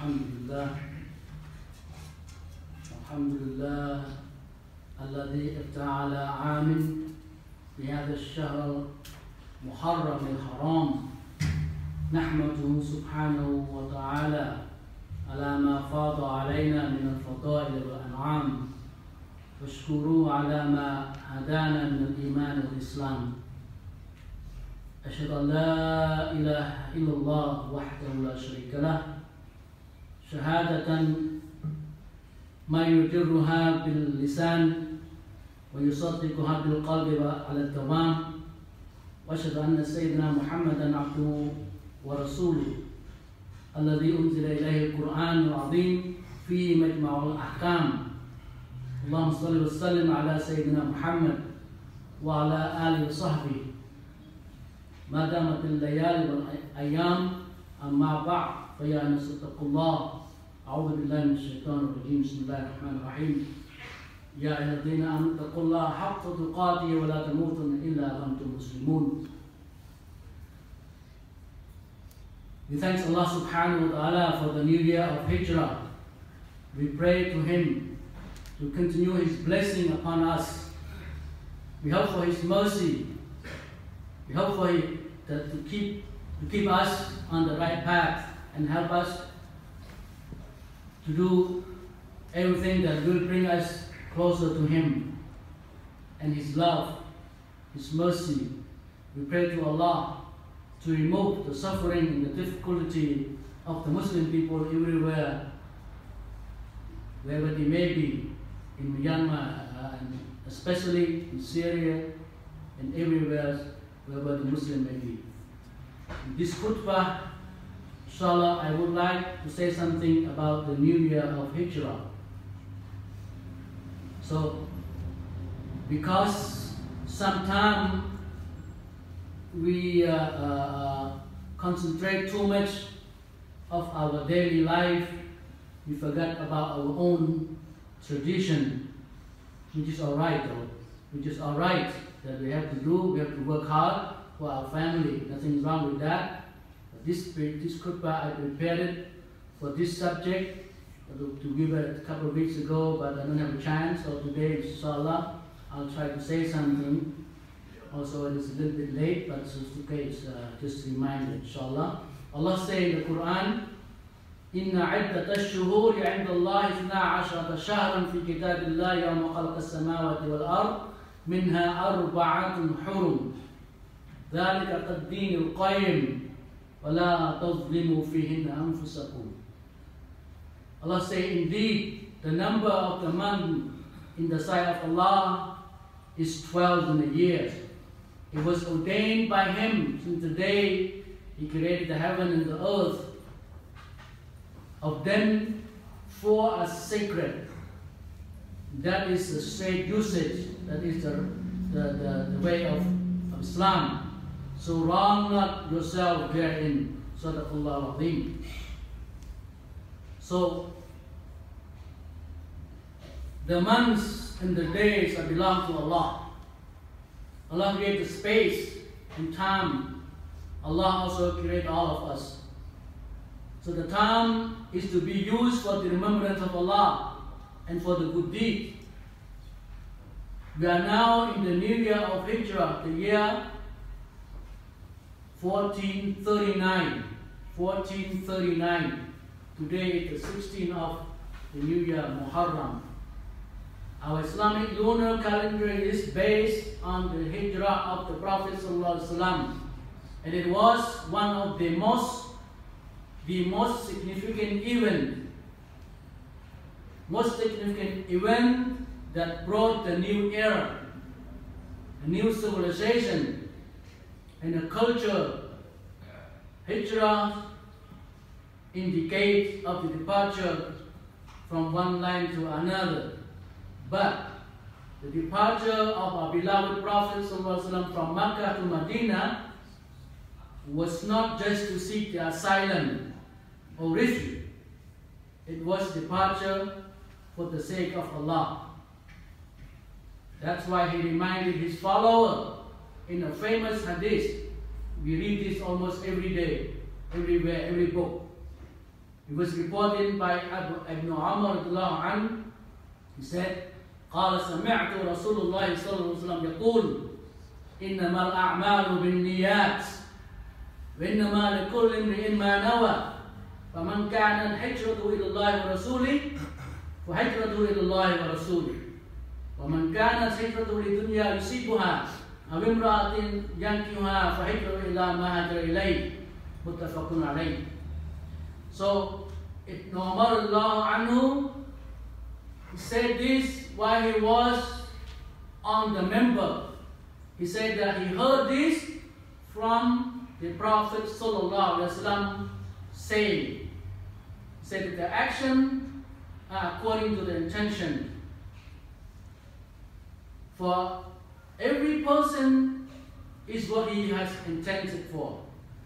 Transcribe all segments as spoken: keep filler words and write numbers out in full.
الحمد لله الحمد لله الذي افتح على عام في هذا الشهر محرم الحرام. نحمده سبحانه وتعالى على ما فاض علينا من الفضائل والأنعام، واشكروه على ما هدانا من الإيمان والإسلام. أشهد أن لا إله إلا الله وحده لا شريك له شهادة ما يجرها باللسان ويصدقها بالقلب على الدوام، وأشهد أن سيدنا محمدا عبده ورسوله الذي أنزل إليه القرآن العظيم فيه مجمع الأحكام. اللهم صل وسلم على سيدنا محمد وعلى آله وصحبه ما دامت الليالي والأيام. أما بعد فيا ناس اتقوا الله. أعوذ بالله من الشيطان الرجيم. بسم الله الرحمن الرحيم. يا أيها الذين آمنوا اتقوا الله حق تقاته ولا تموتن إلا وأنتم مسلمون. We thank Allah subhanahu wa ta'ala for the new year of Hijrah. We pray to Him to continue His blessing upon us. We hope for His mercy. We hope for Him that to keep to keep us on the right path and help us to do everything that will bring us closer to Him and His love, His mercy. We pray to Allah to remove the suffering and the difficulty of the Muslim people everywhere, wherever they may be, in Myanmar, uh, and especially in Syria and everywhere wherever the Muslim may be. In this khutbah, inshallah, I would like to say something about the new year of Hijrah. So, because sometimes we uh, uh, concentrate too much of our daily life, we forget about our own tradition, which is alright though, which is alright that we have to do. We have to work hard for our family. Nothing is wrong with that. But this this khutbah I prepared it for this subject to, to give it a couple of weeks ago, but I don't have a chance. So today, inshallah, I'll try to say something. Also, it is a little bit late, but it's okay. It's uh, just a reminder, inshallah. Allah says in the Quran, إن عدة الشهور عند الله اثنا عشرة شهرا في كتاب الله يوم خلق السماوات والأرض منها أربعة حرم ذلك الدين القيم ولا تظلموا فيهن أنفسكم. Allah says, indeed, the number of the month in the sight of Allah is twelve in a year. It was ordained by Him since the day He created the heaven and the earth. Of them, four are sacred. That is the straight usage. That is the, the, the, the way of, of Islam. So wrong not yourself therein. Sadaqallahu Azim. So, the months and the days belong to Allah. Allah created space and time. Allah also created all of us. So the time is to be used for the remembrance of Allah and for the good deed. We are now in the new year of Hijrah, the year fourteen thirty-nine. fourteen thirty-nine. Today is the sixteenth of the new year, Muharram. Our Islamic lunar calendar is based on the Hijrah of the Prophet ﷺ, and it was one of the most the most significant event, most significant event that brought the new era, a new civilization, and a culture. Hijrah indicates of the departure from one land to another. But the departure of our beloved Prophet ﷺ from Makkah to Medina was not just to seek the asylum or refuge. It was departure for the sake of Allah. That's why He reminded His follower in a famous hadith. We read this almost every day, everywhere, every book. It was reported by Abu Ibn Umar radiallahu anhu. He said, قال سمعت رسول الله صلى الله عليه وسلم يقول إنما الأعمال بالنيات وإنما لكل امرئ ما نوى فمن كانت هجرته إلى الله ورسوله فهجرته إلى الله ورسوله ومن كانت هجرته لدنيا يصيبها أو امرأة ينكحها فهجرته إلى ما هاجر إليه متفق عليه. So, Ibn Umar radiallahu anhu, he said this while he was on the member. He said that he heard this from the Prophet sallallahu alaihi wasallam saying. He said that the action are according to the intention. For every person is what he has intended for.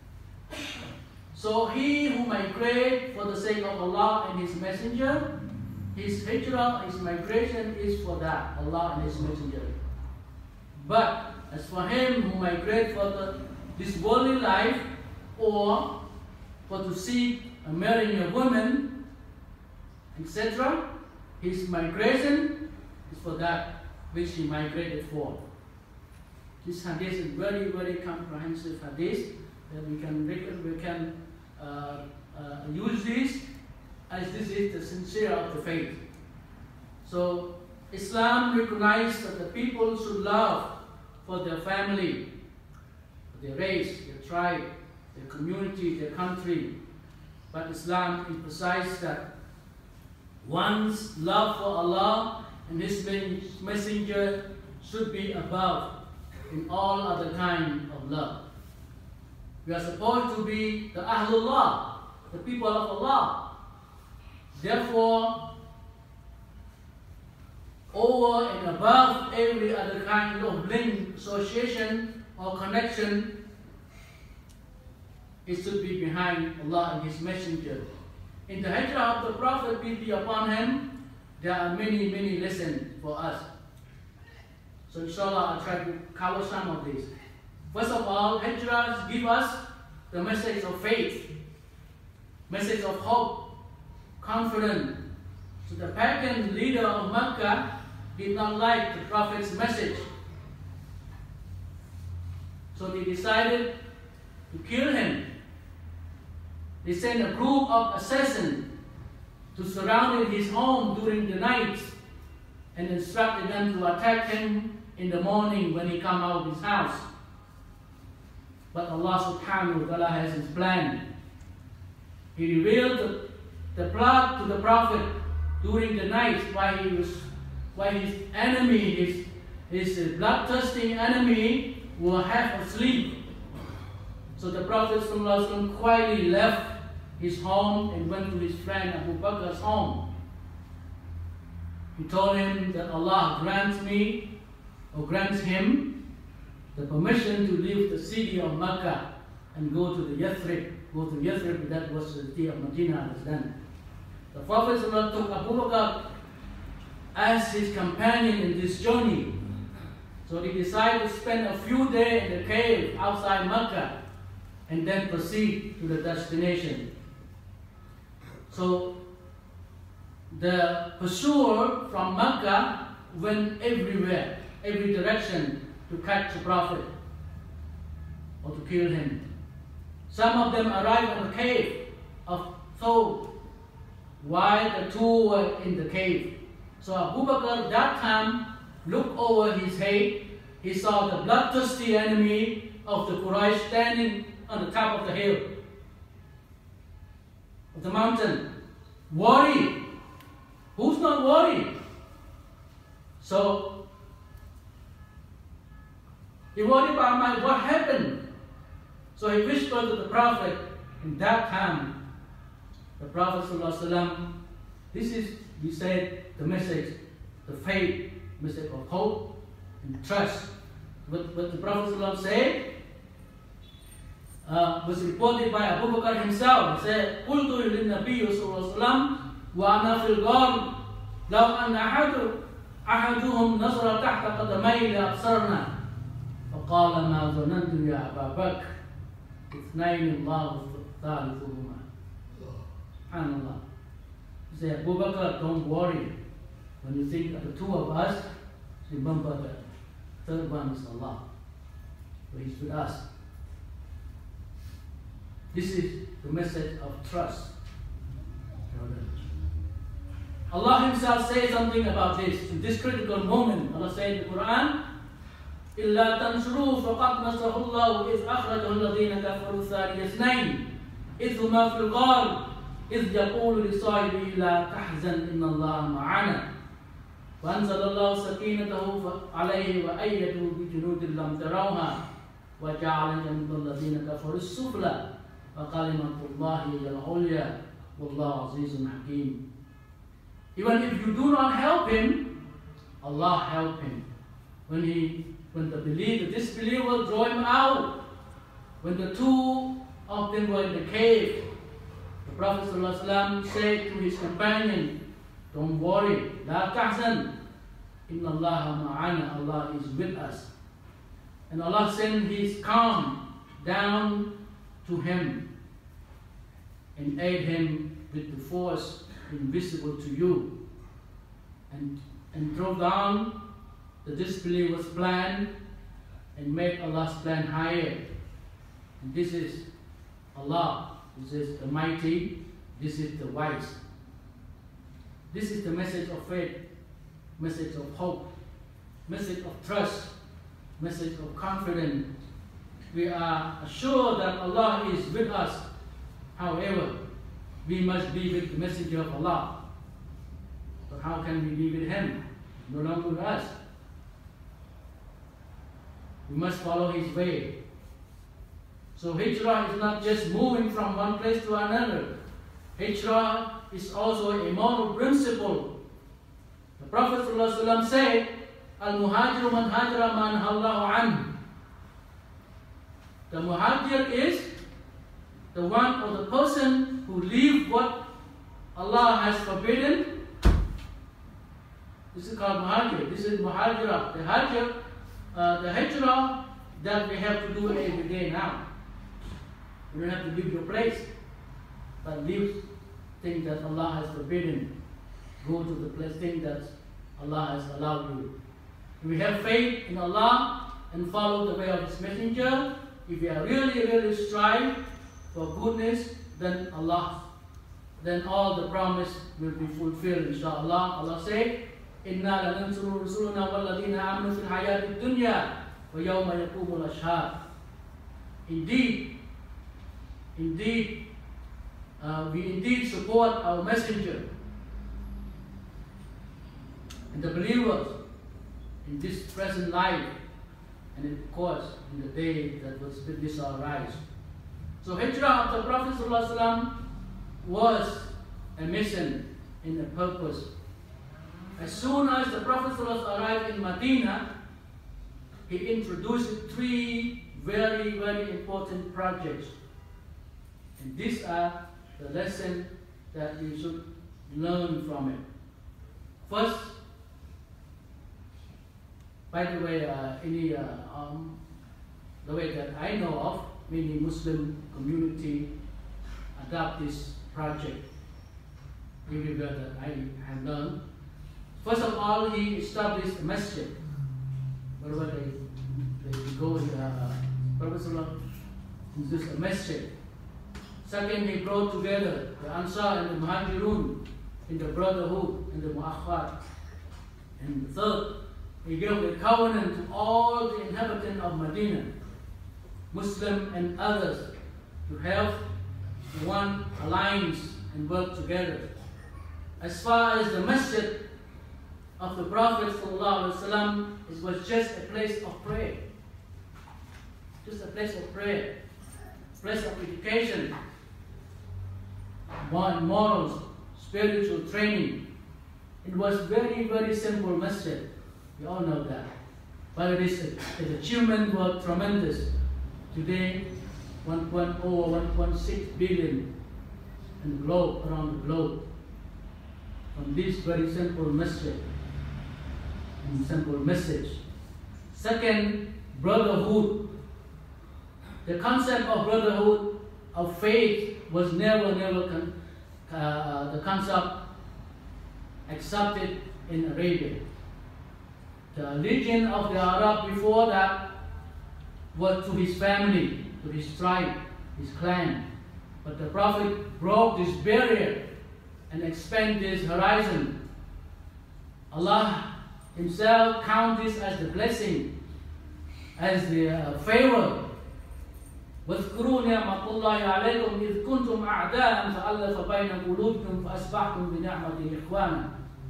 So he who migrate for the sake of Allah and His Messenger, his hijrah, his migration is for that, Allah and His Messenger. But as for him who migrate for the, this worldly life, or for to seek a marrying a woman, et cetera, his migration is for that which he migrated for. This hadith is very, very comprehensive hadith that we can we can uh, uh, use this, as this is the sincere of the faith. So Islam recognizes that the people should love for their family, their race, their tribe, their community, their country. But Islam emphasizes that one's love for Allah and His Messenger should be above in all other kind of love. We are supposed to be the Ahlullah, the people of Allah. Therefore, over and above every other kind of link, association or connection, it should be behind Allah and His Messenger. In the hijrah of the Prophet, peace be upon him, there are many, many lessons for us. So inshallah, I'll try to cover some of these. First of all, hijrahs give us the message of faith, message of hope, confidence. So the pagan leader of Makkah did not like the Prophet's message. So they decided to kill him. They sent a group of assassins to surround his home during the night and instructed them to attack him in the morning when he come out of his house. But Allah subhanahu wa ta'ala has His plan. He revealed the, the plot to the Prophet during the night while he was, while his enemy, his, his bloodthirsty enemy, were half asleep. So the Prophet ﷺ quietly left his home and went to his friend Abu Bakr's home. He told him that Allah grants me, or grants him, the permission to leave the city of Makkah and go to the Yathrib. Go to Yathrib, that was the city of Medina then. The Prophet ﷺ took Abu Bakr as his companion in this journey. So they decided to spend a few days in the cave outside Makkah and then proceed to the destination. So the pursuer from Makkah went everywhere, every direction, to catch the Prophet or to kill him. Some of them arrived in the cave of Thawr while the two were in the cave. So Abu Bakr that time looked over his head. He saw the bloodthirsty enemy of the Quraysh standing on the top of the hill, of the mountain, worried. Who's not worried? So he worried about my, what happened. So he whispered to the Prophet. In that time, the Prophet ﷺ, this is, he said, the message, the faith, message of hope and trust. What, what the Prophet ﷺ said uh, was reported by Abu Bakr himself. He said, قُلْتُ لِلنَّبِيِّ صلى الله عليه وسلم وَأَنَا فِي الْغَارِ لَوْ أَنَّ أَحَدُ أَحَدُهُمْ نَظَرَ تَحْتَ قَدَمَيْهِ لَأَبْصَرْنَا فقال ما ظننت يا أبا بكر اثنين الله ثالثهما. SubhanAllah. He said, Abu Bakr, don't worry. When you think of the two of us, remember the third one is Allah. So He's with us. This is the message of trust. Allah Himself says something about this. In this critical moment, Allah said in the Quran, إِلَّا تَنْصُرُوا فَقَدْ نَصْرَهُ اللَّهُ إِذْ أَخْرَجَهُ الَّذِينَ كَفَرُوا ثَانِيَ اثْنَيْنِ إِذْ هُمَا فِي الْغَارِ إِذْ يَقُولُ لِصَاحِبِهِ لَا تَحْزَنْ إِنَّ اللَّهَ مَعَنَا وَأَنزَلَ اللَّهُ سَكِينَتَهُ عَلَيْهِ وَأَيَّدَهُ بِجُنُودٍ لَمْ تَرَوْهَا وَجَعَلَ جَنُودَ الَّذِينَ كَفَرُوا السُّفْلَى وَكَلِمَةُ اللَّهِ هِيَ الْعُلْيَا وَاللَّهُ عَزِيزٌ حَكِيمٌ. Even if you do not help him, Allah help him. When he, when the believer, the disbeliever draw him out, when the two of them were in the cave, the Prophet ﷺ said to his companion, don't worry, la tahzan, inna Allah ma'ana, Allah is with us. And Allah sent His calm down to him and aid him with the force invisible to you, and, and drove down the disbeliever's plan and made Allah's plan higher. And this is Allah, this is the mighty, this is the wise. This is the message of faith, message of hope, message of trust, message of confidence. We are assured that Allah is with us. However, we must be with the messenger of Allah. But how can we be with him? No longer with us. We must follow his way. So hijrah is not just moving from one place to another. Hijrah is also a moral principle. The Prophet ﷺ said, Al-Muhajiru man hajra man Allahu anhu. The muhajir is the one or the person who leave what Allah has forbidden. This is called muhajir. This is muhajirah. The hajr, uh, the hijrah that we have to do every day now. You don't have to leave your place, but leave things that Allah has forbidden. Go to the place, things that Allah has allowed you. If we have faith in Allah and follow the way of His messenger, if we are really, really strive for goodness, then Allah, then all the promise will be fulfilled, inshallah. Allah said, Inna lanansuru rusuluna walladina amanu fil hayati dunya wa yawma yaqumul ashhad. Indeed, indeed, uh, we indeed support our messenger and the believers in this present life, and of course in the day that was this shall rise. So hijrah of the Prophet ﷺ was a mission and a purpose. As soon as the Prophet ﷺ arrived in Medina, he introduced three very, very important projects. And these are the lessons that we should learn from it. First, by the way, uh, any, uh, um, the way that I know of, many Muslim community adopt this project everywhere that I have learned. First of all, he established a masjid. Wherever they, they go, uh, Prophet introduced a masjid. Second, he brought together the Ansar and the Muhajirun in the brotherhood and the Mu'akhwat. And third, he gave a covenant to all the inhabitants of Medina, Muslim and others, to have one alliance and work together. As far as the masjid of the Prophet ﷺ, it was just a place of prayer. Just a place of prayer, place of education, morals, spiritual training. It was very, very simple masjid. We all know that. But it is, its achievements were tremendous. Today, one point zero or one point six billion in the globe, around the globe, from this very simple masjid and simple message. Second, brotherhood. The concept of brotherhood, of faith, was never, never con uh, the concept accepted in Arabia. The religion of the Arab before that was to his family, to his tribe, his clan. But the Prophet broke this barrier and expanded his horizon. Allah Himself counts this as the blessing, as the uh, favor. واذكروا نعمة الله عليكم إذ كنتم أعداء فألف بين قلوبكم فأصبحتم بنعمته إخوانا.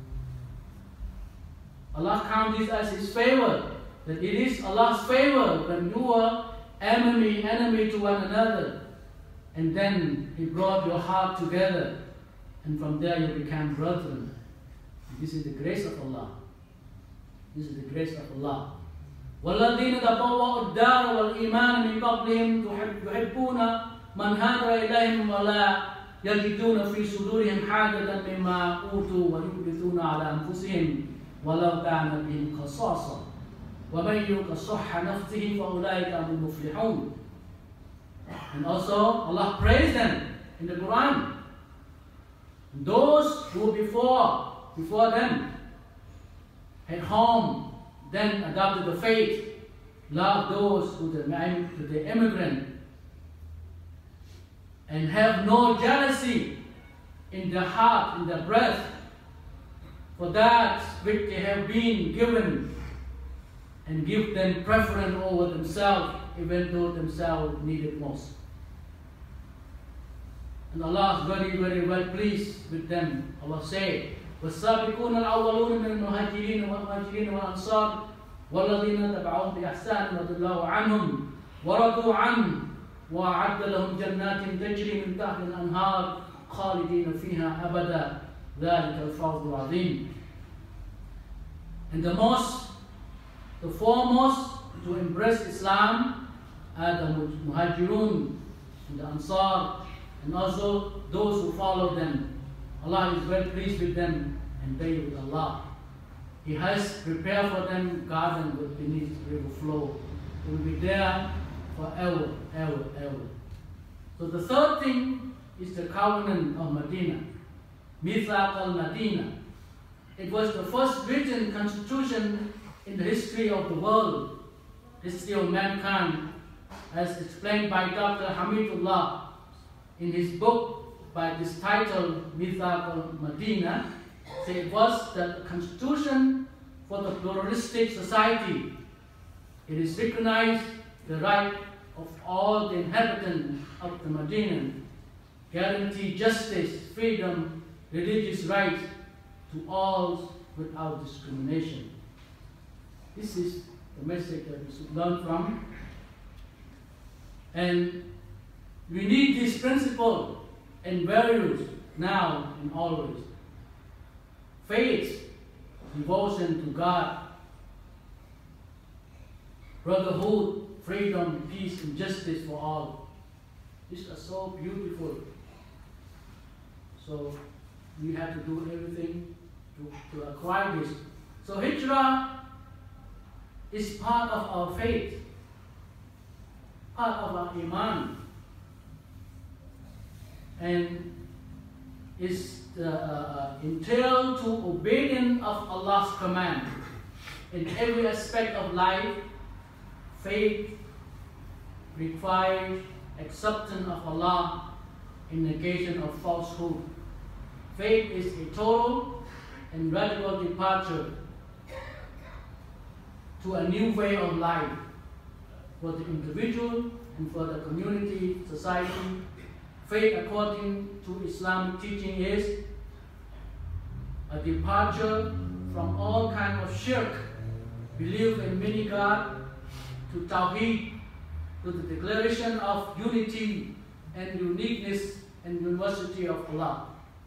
Allah counts this as His favor, that it is Allah's favor when you are enemy, enemy to one another, and then He brought your heart together, and from there you become brethren. This is the grace of Allah. This is the grace of Allah. وَالَّذِينَ تَبَوَّأُوا الدَّارَ وَالْإِيمَانَ مِنْ قَبْلِهِمْ يُحِبُّونَ مَنْ هَاجَرَ إِلَيْهِمْ وَلَا يَجِدُونَ فِي صُدُورِهِمْ حَاجَةً مِمَّا أُوتُوا وَيُؤْثِرُونَ عَلَى أَنفُسِهِمْ وَلَوْ كَانَ بِهِمْ خَصَاصَةٌ وَمَن يُوقَ شُحَّ نَفْسِهِ فَأُولَٰئِكَ هُمُ الْمُفْلِحُونَ. And also Allah praised them in the Quran. Those who before before them had home, then adopted the faith, love those who the, to the immigrant, and have no jealousy in their heart, in their breast, for that which they have been given, and give them preference over themselves, even though themselves need it most. And Allah is very, very well pleased with them. Allah said, والسابقون الأولون من المهاجرين والمهاجرين والأنصار والذين تبعوهم بإحسان رضي الله عنهم ورضوا عنه وأعد لهم جنات تجري من تحت الأنهار خالدين فيها أبدا ذلك الفوز العظيم. And the most, the foremost to embrace Islam are the Muhajirun and the Ansar, and also those who follow them. Allah is very pleased with them, and they with Allah. He has prepared for them garden with beneath river flow. It will be there forever, ever, ever. So the third thing is the covenant of Medina, Mithaq al-Madina. It was the first written constitution in the history of the world, history of mankind, as explained by Doctor Hamidullah in his book by this title, Mithaq al-Madina. So it was the constitution for the pluralistic society. It is recognized the right of all the inhabitants of the Medina, guarantee justice, freedom, religious rights to all without discrimination. This is the message that we should learn from. And we need this principle and values now and always. Faith, devotion to God, brotherhood, freedom, peace, and justice for all. These are so beautiful. So we have to do everything to, to acquire this. So Hijrah is part of our faith, part of our Iman, and is uh, uh, entailed to obedience of Allah's command in every aspect of life. Faith requires acceptance of Allah in negation of falsehood. Faith is a total and radical departure to a new way of life for the individual and for the community, society. Faith, according to Islamic teaching, is a departure from all kinds of shirk, belief in many God, to Tawheed, to the declaration of unity and uniqueness and universality of Allah.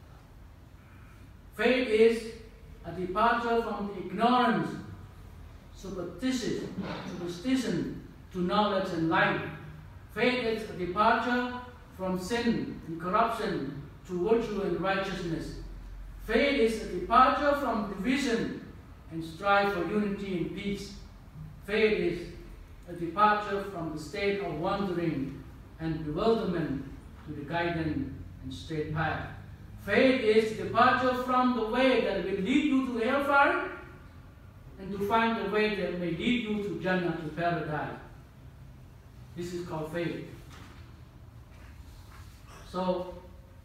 Faith is a departure from ignorance, superstition, superstition to knowledge and light. Faith is a departure from sin and corruption to virtue and righteousness. Faith is a departure from division and strive for unity and peace. Faith is a departure from the state of wandering and bewilderment to the guidance and straight path. Faith is departure from the way that will lead you to hellfire and to find the way that may lead you to Jannah, to paradise. This is called faith. So,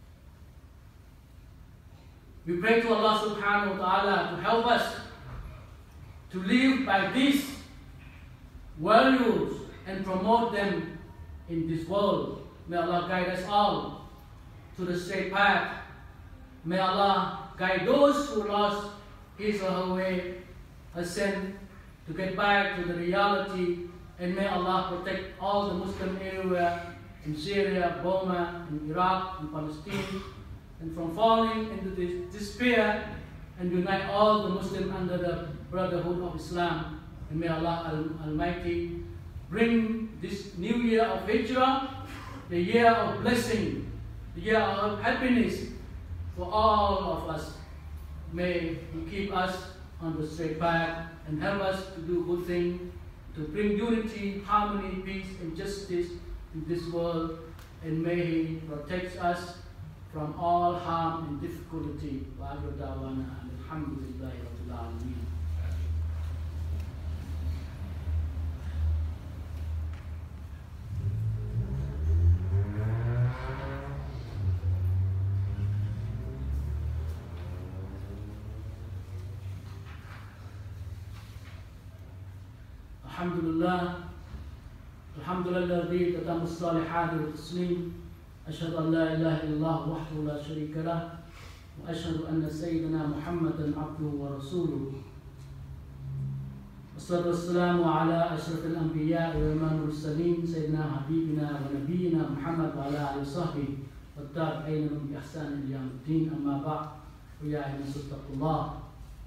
we pray to Allah subhanahu wa ta'ala to help us to live by these values and promote them in this world. May Allah guide us all to the straight path. May Allah guide those who lost his or her way, ascend to get back to the reality, and may Allah protect all the Muslims everywhere in Syria, Burma, in Iraq, in Palestine, and from falling into this despair, and unite all the Muslims under the brotherhood of Islam. And may Allah Al Almighty bring this new year of Hijrah, the year of blessing, the year of happiness for all of us. May He keep us on the straight path and help us to do good things, to bring unity, harmony, peace, and justice in this world. And may He protect us from all harm and difficulty. Wa akhiru da'wana alhamdulillahi rabbil alamin. Alhamdulillah, Alhamdulillah alladhi tatamu as-salihati wa taslim. Ashhadu an la ilaha illallah wahdahu la sharika lah wa ashhadu anna sayyidina Muhammadan abduhu wa rasuluh. Wassalatu wassalamu ala ashrafil anbiya wa imamil mursalin sayyidina habibina wa nabiyyina Muhammad wa ala alihi wa sahbihi wa tabi'ina bi ihsan ila yaumiddin. Amma ba'd. Ya ayyuhallazina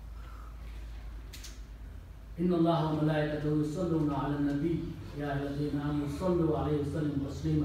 Inna Allah wa malaikatahu yusalluna ala nabi ya ayyuhallazina amanu sallu alayhi wa sallimu taslima.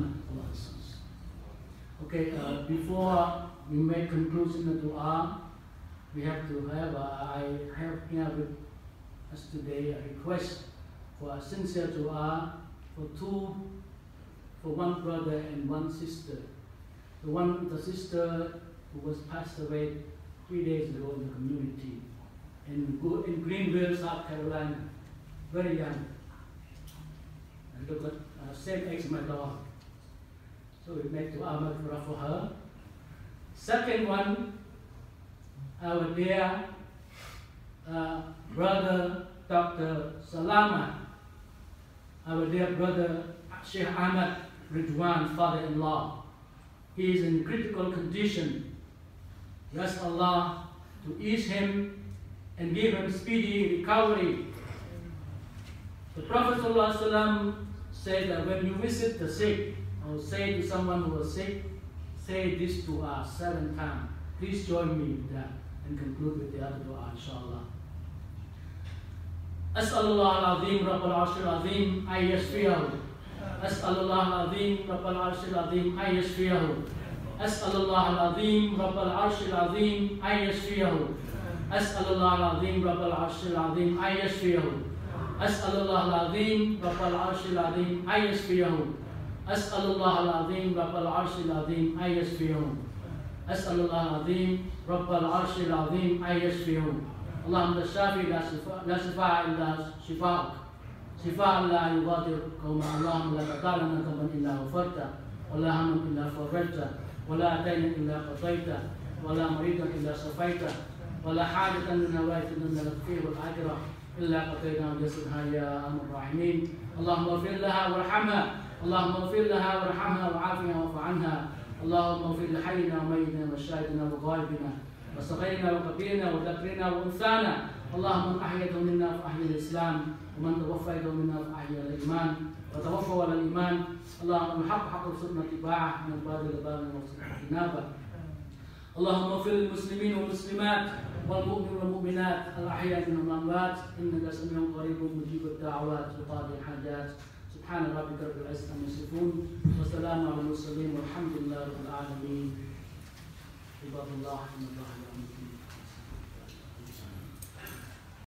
Okay, uh, before we make conclusion of dua, we have to have, uh, I have here with us today a request for a sincere dua for two, for one brother and one sister. The one, the sister who was passed away three days ago in the community in, in Greenville, South Carolina, very young. And look at uh, same age as my daughter. So we make dua maghfirah for her. Second one, our dear uh, brother Doctor Salama, our dear brother Sheikh Ahmad Ridwan, father-in-law. He is in critical condition. We ask Allah to ease him and give him speedy recovery. The Prophet ﷺ said that when you visit the sick, or say to someone who was sick, say this to us seven times. Please join me with that and conclude with the other dua, inshallah. As'alullah al-azim rabbal arshil azim ay yashfiyahu. As'alullah al-azim rabbal arshil azim ay yashfiyahu. As'alullah al-azim rabbal arshil azim ay yashfiyahu. As'alullah al-azim rabbal arshil azim ay yashfiyahu. As'alullah al-azim rabbal arshil azim ay yashfiyahu. As'alullah al-azim rabbal arshil azim ay yashfiyahu. As'alullah al-azim rabbal arshil azim ay yashfiyahu. Allahumma shafi la shifa'a illa shifa'uk. Shifa'an la yughadiru qawman. Allahumma la taqalana dhanban illa ghafarta, wa la hamman illa farajta, wa la daynan illa qadayta, wa la maridan illa shafayta, wa la hajatan min hawaiji dunya al-akhirah wal akhirah illa qadayna jasadaha ya arhamar rahimin. Allahumma ighfir laha warhamha. اللهم اغفر لها وارحمها وعافها واعف عنها. اللهم اغفر لحينا وميتنا وشاهدنا وغائبنا وصغيرنا وكبيرنا وذكرنا وانثانا. اللهم من احييته منا فاحيي الاسلام ومن توفيته منا فاحيي الايمان وتوفوا على الايمان. اللهم الحق حق ارزقنا اتباعه من الباطل باطلا وارزقنا اجتنابه. اللهم اغفر للمسلمين والمسلمات والمؤمنين والمؤمنات الاحياء منهم والاموات انك سميع قريب مجيب الدعوات وقاضي الحاجات. سبحان ربك رب العزة عما يصفون وسلام على المرسلين والحمد لله رب العالمين. عباد الله إن الله يأمر